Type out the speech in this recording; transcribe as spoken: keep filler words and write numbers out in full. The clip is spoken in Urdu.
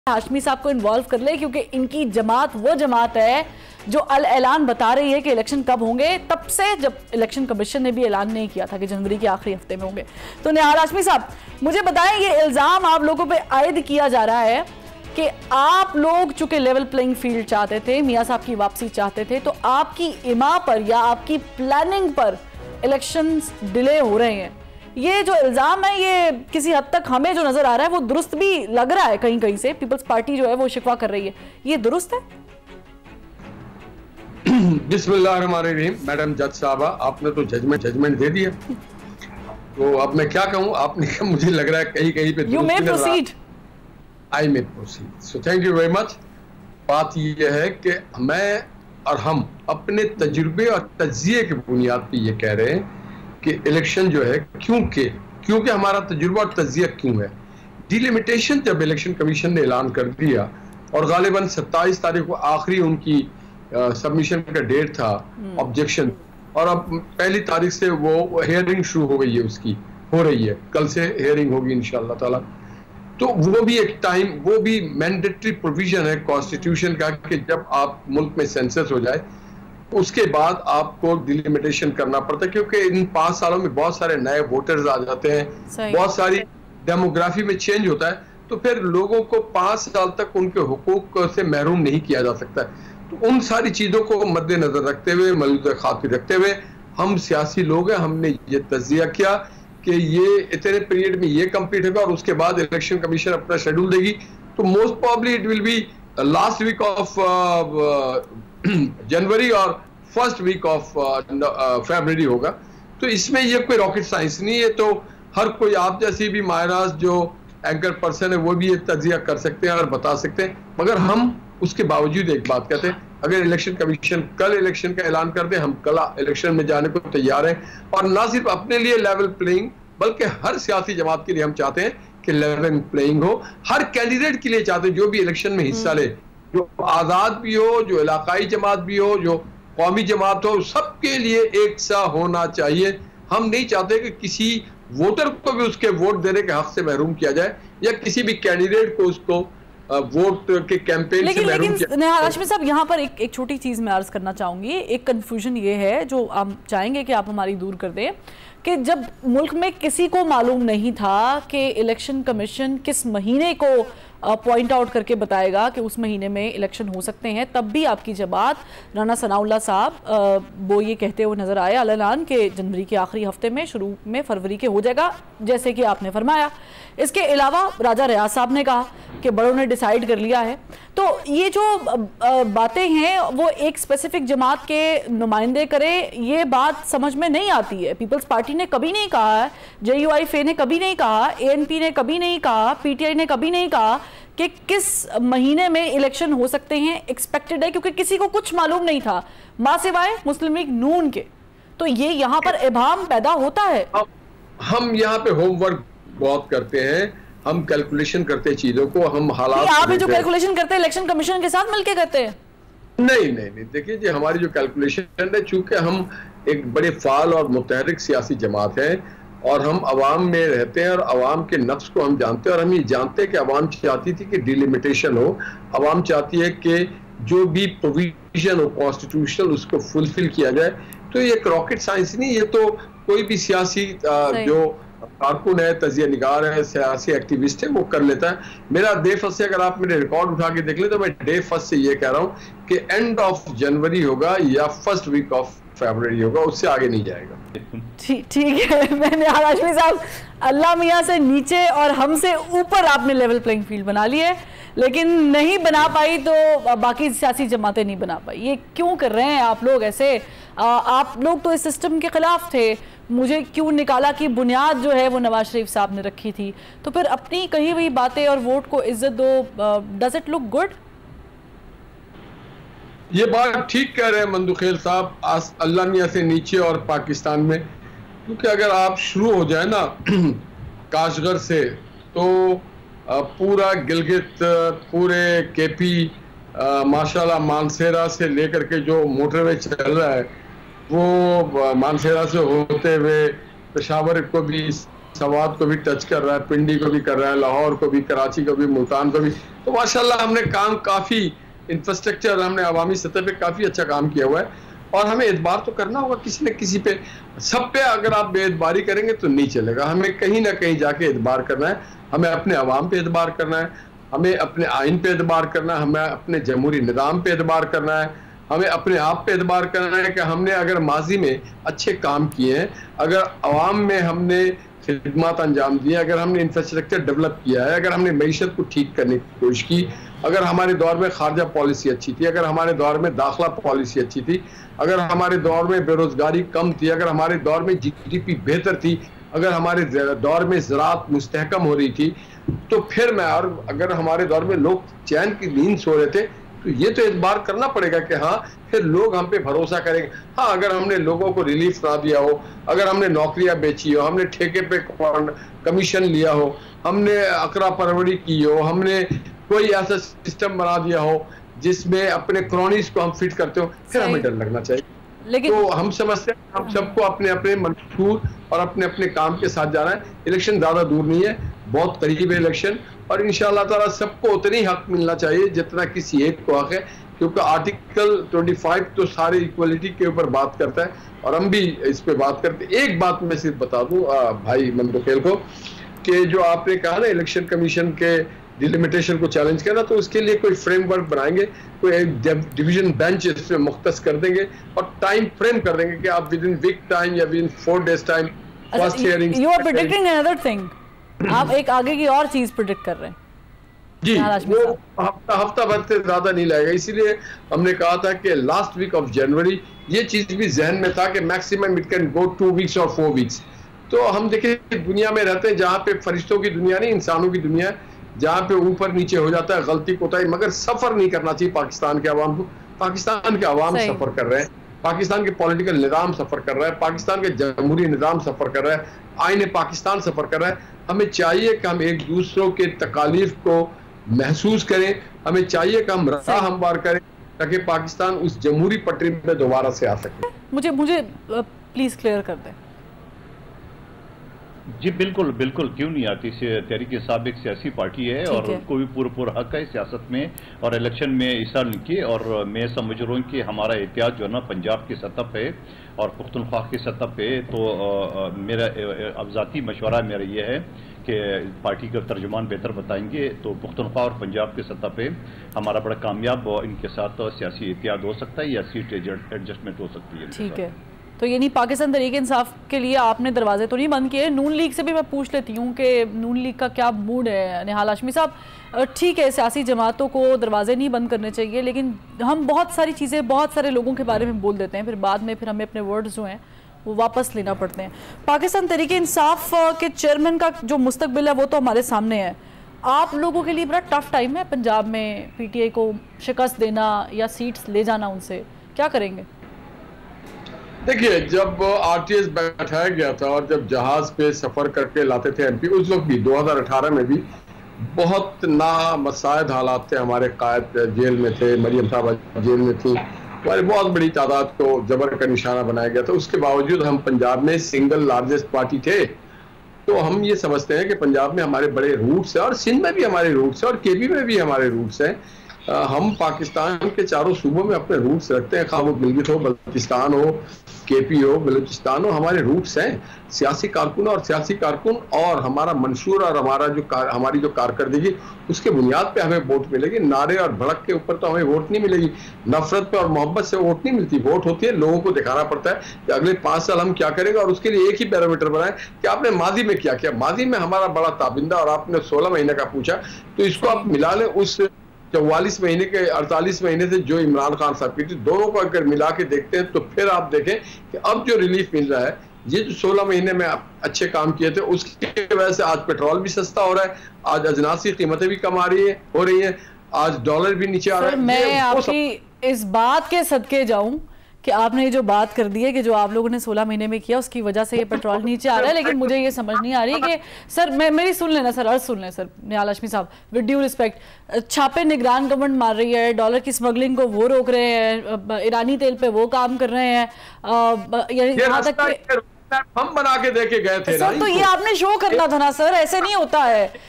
ہاشمی صاحب کو انوالو کر لے، کیونکہ ان کی جماعت وہ جماعت ہے جو اعلان بتا رہی ہے کہ الیکشن کب ہوں گے، تب سے جب الیکشن کمیشن نے بھی اعلان نہیں کیا تھا کہ جنوری کے آخری ہفتے میں ہوں گے۔ تو نہال ہاشمی صاحب مجھے بتائیں، یہ الزام آپ لوگوں پہ عائد کیا جا رہا ہے کہ آپ لوگ چونکہ لیول پلینگ فیلڈ چاہتے تھے، میاں صاحب کی واپسی چاہتے تھے، تو آپ کی اما پر یا آپ کی پلاننگ پر الیکشنز ڈیلے ہو رہے ہیں۔ یہ جو الزام ہے یہ کسی حد تک ہمیں جو نظر آ رہا ہے وہ درست بھی لگ رہا ہے، کہیں کہیں سے پیپلز پارٹی جو ہے وہ شکوہ کر رہی ہے، یہ درست ہے؟ بسم اللہ الرحمن الرحیم۔ میڈم جج صاحبہ، آپ نے تو ججمنٹ ججمنٹ دے دیا، تو اب میں کیا کہوں؟ آپ نے کہا مجھے لگ رہا ہے کہیں کہیں پہ you may proceed۔ I may proceed۔ So thank you very much۔ بات یہ ہے کہ میں اور ہم اپنے تجربے اور تجزیے کی بنیاد پہ یہ کہہ رہے ہیں کہ الیکشن جو ہے کیونکہ کیونکہ ہمارا تجربہ اور تجزیہ کیوں ہے، ڈیلیمیٹیشن جب الیکشن کمیشن نے اعلان کر دیا اور غالباً ستائیس تاریخ کو آخری ان کی سبمیشن کا ڈیٹ تھا آبجیکشن، اور اب پہلی تاریخ سے وہ ہیئرنگ شروع ہو گئی ہے، اس کی ہو رہی ہے، کل سے ہیئرنگ ہوگی انشاءاللہ تعالی۔ تو وہ بھی ایک ٹائم، وہ بھی مینڈیٹری پروویژن ہے کانسٹیٹیوشن کا کہ جب آپ ملک میں سینسس ہو جائے اس کے بعد آپ کو ڈیلیمیٹیشن کرنا پڑتا ہے، کیونکہ ان پانچ سالوں میں بہت سارے نئے ووٹرز آ جاتے ہیں، بہت ساری ڈیموگرافی میں چینج ہوتا ہے، تو پھر لوگوں کو پانچ سال تک ان کے حقوق سے محروم نہیں کیا جا سکتا ہے۔ تو ان ساری چیزوں کو مد نظر رکھتے ہوئے، ملحوظ خاطر رکھتے ہوئے، ہم سیاسی لوگ ہیں، ہم نے یہ تجزیہ کیا کہ یہ اتنے پیریڈ میں یہ کمپلیٹ ہوگا اور اس کے بعد الیکشن کمیشن اپنا شیڈول دے گی، تو most probably it will be last week of January اور فرسٹ ویک آف فیبرری ہوگا۔ تو اس میں یہ کوئی راکٹ سائنس نہیں ہے، تو ہر کوئی آپ جیسی بھی ماہراز جو اینکر پرسن ہے وہ بھی یہ تجزیہ کر سکتے ہیں اور بتا سکتے ہیں، مگر ہم اس کے باوجود ایک بات کہتے ہیں، اگر الیکشن کمیشن کل الیکشن کا اعلان کر دیں، ہم کل الیکشن میں جانے کو تیار ہیں، اور نہ صرف اپنے لیے لیول پلینگ بلکہ ہر سیاسی جماعت کے لیے ہم چاہتے ہیں کہ لیول پلینگ ہو، ہر کینڈیڈیٹ کے لیے چاہتے ہیں جو بھی الیکشن میں حصہ لے، جو آزاد بھی ہو، جو علاقائی جماعت بھی ہو، جو قومی جماعت ہو، سب کے لیے ایک سا ہونا چاہیے۔ ہم نہیں چاہتے کہ کسی ووٹر کو بھی اس کے ووٹ دینے کے حق سے محروم کیا جائے، یا کسی بھی کینڈیڈیٹ کو اس کو ووٹ کے کیمپین سے محروم کیا جائے۔ لیکن نہال ہاشمی صاحب یہاں پر ایک ایک چھوٹی چیز میں عرض کرنا چاہوں گی، ایک کنفیوژن یہ ہے جو ہم چاہیں گے کہ آپ ہماری دور کر دیں، کہ جب ملک میں کسی کو معلوم نہیں تھا کہ الیکشن کمیشن کس مہینے کو پوائنٹ آؤٹ کر کے بتائے گا کہ اس مہینے میں الیکشن ہو سکتے ہیں، تب بھی آپ کی جماعت رانا ثناء اللہ صاحب وہ یہ کہتے ہوئے نظر آئے اعلان کہ جنوری کے آخری ہفتے میں، شروع میں فروری کے ہو جائے گا، جیسے کہ آپ نے فرمایا۔ اس کے علاوہ راجہ ریاض صاحب نے کہا کہ بڑوں نے ڈیسائیڈ کر لیا ہے۔ تو یہ جو باتیں ہیں وہ ایک اسپیسیفک جماعت کے نمائندے کرے، یہ بات سمجھ میں نہیں آتی ہے۔ پیپلز پارٹی نے کبھی نہیں کہا، جے یو آئی فے نے کبھی نہیں کہا، اے این پی نے کبھی نہیں کہا، پی ٹی آئی نے کبھی نہیں کہا کہ کس مہینے میں الیکشن ہو سکتے ہیں، ایکسپیکٹڈ ہے، کیونکہ کسی کو کچھ معلوم نہیں تھا ماں سوائے مسلم لیگ نون کے۔ تو یہ یہاں پر ابہام پیدا ہوتا ہے۔ ہم یہاں پہ ہوم ورک بہت کرتے ہیں، ہم کیلکولیشن کرتے ہیں چیزوں کو، ہم حالات آپ جو کیلکولیشن کرتے ہیں الیکشن کمیشن کے ساتھ مل کے کرتے ہیں؟ نہیں نہیں نہیں دیکھیے جی، ہماری جو کیلکولیشن ہے، چونکہ ہم ایک بڑے فعال اور متحرک سیاسی جماعت ہیں اور ہم عوام میں رہتے ہیں اور عوام کے نفس کو ہم جانتے ہیں، اور ہم یہ جانتے ہیں کہ عوام چاہتی تھی کہ ڈیلیمیٹیشن ہو، عوام چاہتی ہے کہ جو بھی پروویژن ہو کانسٹیٹیوشنل اس کو فلفل کیا جائے۔ تو یہ ایک راکٹ سائنس نہیں، یہ تو کوئی بھی سیاسی جو کارکن ہے، تجزیہ نگار ہے، سیاسی ایکٹیوسٹ ہے، وہ کر لیتا ہے۔ میرا ڈے فرسٹ سے اگر آپ میرے ریکارڈ اٹھا کے دیکھ لیں تو میں ڈے فرسٹ سے یہ کہہ رہا ہوں کہ اینڈ آف جنوری ہوگا یا فرسٹ ویک آف فیبرری ہوگا، اس سے آگے نہیں جائے گا۔ ٹھیک ہے، میں نے ہاشمی صاحب اللہ میاں سے نیچے اور ہم سے اوپر آپ نے لیول پلینگ فیلڈ بنا لی ہے، لیکن نہیں بنا پائی تو باقی سیاسی جماعتیں نہیں بنا پائی۔ یہ کیوں کر رہے ہیں آپ لوگ ایسے؟ آپ لوگ تو اس سسٹم کے خلاف تھے، مجھے کیوں نکالا کی بنیاد جو ہے وہ نواز شریف صاحب نے رکھی تھی، تو پھر اپنی کہی ہوئی باتیں اور ووٹ کو عزت دو۔ Does it look good? یہ بات ٹھیک کہہ رہے ہیں مندوخیل صاحب، اللہ میاں سے نیچے اور پاکستان میں، کیونکہ اگر آپ شروع ہو جائیں نا کاشغر سے تو پورا گلگت، پورے کے پی، ماشاءاللہ مانسیرا سے لے کر کے جو موٹر وے چل رہا ہے وہ مانسیرا سے ہوتے ہوئے پشاور کو بھی سوات کو بھی ٹچ کر رہا ہے, پنڈی کو بھی کر رہا ہے, لاہور کو بھی, کراچی کو بھی, ملتان کو بھی. تو ماشاءاللہ ہم نے کام کافی انفراسٹرکچر ہم نے عوامی سطح پہ کافی اچھا کام کیا ہوا ہے, اور ہمیں اعتبار تو کرنا ہوگا کسی نہ کسی پہ. سب پہ اگر آپ بے اعتباری کریں گے تو نہیں چلے گا. ہمیں کہیں نہ کہیں جا کے اعتبار کرنا ہے, ہمیں اپنے عوام پہ اعتبار کرنا ہے, ہمیں اپنے آئین پہ اعتبار کرنا ہے, ہمیں اپنے جمہوری نظام پہ اعتبار کرنا ہے, ہمیں اپنے آپ پہ اعتبار کرنا ہے کہ ہم نے اگر ماضی میں اچھے کام کیے ہیں, اگر عوام میں ہم نے خدمات انجام دیے, اگر ہم نے انفراسٹرکچر ڈیولپ کیا ہے, اگر ہم نے معیشت کو ٹھیک کرنے کی کوشش کی, اگر ہمارے دور میں خارجہ پالیسی اچھی تھی, اگر ہمارے دور میں داخلہ پالیسی اچھی تھی, اگر ہمارے دور میں بے روزگاری کم تھی, اگر ہمارے دور میں جی ڈی پی بہتر تھی, اگر ہمارے دور میں زراعت مستحکم ہو رہی تھی, تو پھر میں اور اگر ہمارے دور میں لوگ چین کی نیند سو رہے تھے, تو یہ تو اعتبار کرنا پڑے گا کہ ہاں پھر لوگ ہم پہ بھروسہ کریں گے. ہاں اگر ہم نے لوگوں کو ریلیف نہ دیا ہو, اگر ہم نے نوکریاں بیچی ہو, ہم نے ٹھیکے پہ کمیشن لیا ہو, ہم نے اقرا پروری کی ہو, ہم نے کوئی ایسا سسٹم بنا دیا ہو جس میں اپنے کرونیز کو ہم فٹ کرتے ہو, پھر ہمیں ڈر لگنا چاہیے. لیکن تو ہم سمجھتے ہیں ہم سب کو اپنے اپنے منشور اور اپنے اپنے کام کے ساتھ جانا ہے. الیکشن زیادہ دور نہیں ہے, بہت قریب ہے الیکشن, اور انشاءاللہ تعالیٰ سب کو اتنی حق ملنا چاہیے جتنا کسی ایک کو حق ہے, کیونکہ آرٹیکل پچیس تو سارے ایکولیٹی کے اوپر بات کرتا ہے, اور ہم بھی اس پہ بات کرتے ہیں. ایک بات میں صرف بتا دوں بھائی منتقل کو, کہ جو آپ نے کہا نا الیکشن کمیشن کے ڈیلیمیٹیشن کو چیلنج کرنا, تو اس کے لیے کوئی فریم ورک بنائیں گے, کوئی ایک ڈویژن بینچ اس میں مختص کر دیں گے, اور ٹائم فریم کر دیں گے کہ آپ ود ان ویک ٹائم یا within four days time first hearing. You are predicting another thing, آپ ایک آگے کی اور چیز پریڈکٹ کر رہے ہیں. جی, وہ ہفتہ ہفتہ بھر سے زیادہ نہیں لائے گا, اسی لیے ہم نے کہا تھا کہ لاسٹ ویک آف جنوری. یہ چیز بھی ذہن میں تھا کہ maximum it can go two weeks اور فور ویکس. تو ہم دیکھیں دنیا میں رہتے ہیں جہاں پہ فرشتوں کی دنیا نہیں, انسانوں کی دنیا ہے, جہاں پہ اوپر نیچے ہو جاتا ہے, غلطی کوتاہی, مگر سفر نہیں کرنا چاہیے پاکستان کے عوام کو. پاکستان کے عوام سفر کر رہے ہیں, پاکستان کے پولیٹیکل نظام سفر کر رہا ہے, پاکستان کے جمہوری نظام سفر کر رہا ہے, آئین پاکستان سفر کر رہا ہے. ہمیں چاہیے کہ ہم ایک دوسروں کے تکالیف کو محسوس کریں, ہمیں چاہیے کہ ہم راہ ہموار کریں تاکہ پاکستان اس جمہوری پٹری میں دوبارہ سے آ سکے. مجھے مجھے پلیز کلیئر کر دیں. جی بالکل بالکل, کیوں نہیں آتی. تحریک انصاف ایک سیاسی پارٹی ہے اور ان کو بھی پورا پورا حق ہے سیاست میں اور الیکشن میں حصہ لے کے. اور میں سمجھ رہا ہوں کہ ہمارا احتیاط جو ہے نا پنجاب کی سطح پہ اور پختونخوا کی سطح پہ, تو میرا اب ذاتی مشورہ میرا یہ ہے کہ پارٹی کا ترجمان بہتر بتائیں گے, تو پختونخوا اور پنجاب کی سطح پہ ہمارا بڑا کامیاب ان کے ساتھ سیاسی احتیاط ہو سکتا ہے یا سیٹ ایڈجسٹمنٹ ہو سکتی ہے. ٹھیک ہے, تو یعنی پاکستان تحریک انصاف کے لیے آپ نے دروازے تو نہیں بند کیے. نون لیگ سے بھی میں پوچھ لیتی ہوں کہ نون لیگ کا کیا موڈ ہے. نہال ہاشمی صاحب, ٹھیک ہے سیاسی جماعتوں کو دروازے نہیں بند کرنے چاہیے, لیکن ہم بہت ساری چیزیں بہت سارے لوگوں کے بارے میں بول دیتے ہیں, پھر بعد میں پھر ہمیں اپنے ورڈز جو ہیں وہ واپس لینا پڑتے ہیں. پاکستان تحریک انصاف کے چیئرمین کا جو مستقبل ہے وہ تو ہمارے سامنے ہے. آپ لوگوں کے لیے بڑا ٹف ٹائم ہے پنجاب میں پی ٹی آئی کو شکست دینا یا سیٹس لے جانا ان سے, کیا کریں گے؟ دیکھیے, جب آر ٹی ایس بیٹھایا گیا تھا اور جب جہاز پہ سفر کر کے لاتے تھے ایم پی, اس وقت بھی دو ہزار اٹھارہ میں بھی بہت نامساعد حالات تھے. ہمارے قائد جیل میں تھے, مریم صاحبہ جیل میں تھی, ہماری بہت بڑی تعداد کو جبر کا نشانہ بنایا گیا تھا. اس کے باوجود ہم پنجاب میں سنگل لارجسٹ پارٹی تھے. تو ہم یہ سمجھتے ہیں کہ پنجاب میں ہمارے بڑے روٹس ہیں, اور سندھ میں بھی ہمارے روٹس ہیں, اور کے پی میں بھی ہمارے روٹس ہیں. ہم پاکستان کے چاروں صوبوں میں اپنے روٹس رکھتے ہیں, خواہ وہ گلگت ہو, بلوچستان ہو, کے پی ہو, بلوچستان ہو, ہمارے روٹس ہیں. سیاسی کارکن اور سیاسی کارکن اور ہمارا منشور اور ہمارا جو ہماری جو کارکردگی, اس کے بنیاد پہ ہمیں ووٹ ملے گی. نعرے اور بھڑک کے اوپر تو ہمیں ووٹ نہیں ملے گی, نفرت پہ اور محبت سے ووٹ نہیں ملتی. ووٹ ہوتی ہے, لوگوں کو دکھانا پڑتا ہے کہ اگلے پانچ سال ہم کیا کریں گے, اور اس کے لیے ایک ہی پیرامیٹر بنائیں کہ آپ نے ماضی میں کیا کیا. ماضی میں ہمارا بڑا تابندہ, اور آپ نے سولہ مہینے کا پوچھا, تو اس کو آپ ملا لیں اس چوالیس مہینے کے اڑتالیس مہینے سے جو عمران خان صاحب کی تھی, دونوں کو اگر ملا کے دیکھتے ہیں تو پھر آپ دیکھیں کہ اب جو ریلیف مل رہا ہے, یہ جو سولہ مہینے میں اچھے کام کیے تھے اس کی وجہ سے آج پیٹرول بھی سستا ہو رہا ہے, آج اجناس کی قیمتیں بھی کم آ رہی ہیں ہو رہی ہیں, آج ڈالر بھی نیچے آ رہا ہے. میں آپ کی اس بات کے صدقے جاؤں کہ آپ نے یہ جو بات کر دی ہے کہ جو آپ لوگوں نے سولہ مہینے میں کیا اس کی وجہ سے یہ پیٹرول نیچے آ رہا ہے, لیکن مجھے یہ سمجھ نہیں آ رہی کہ سر میں میری سن لینا سر عرض سن لیں سر نہال ہاشمی صاحب, ود ڈیو رسپیکٹ, چھاپے نگران گورنمنٹ مار رہی ہے, ڈالر کی سمگلنگ کو وہ روک رہے ہیں, ایرانی تیل پہ وہ کام کر رہے ہیں, یہاں تک کہ हम बना के दे के गए थे सर, तो ये आपने शो करना था ना सर, ऐसे नहीं होता है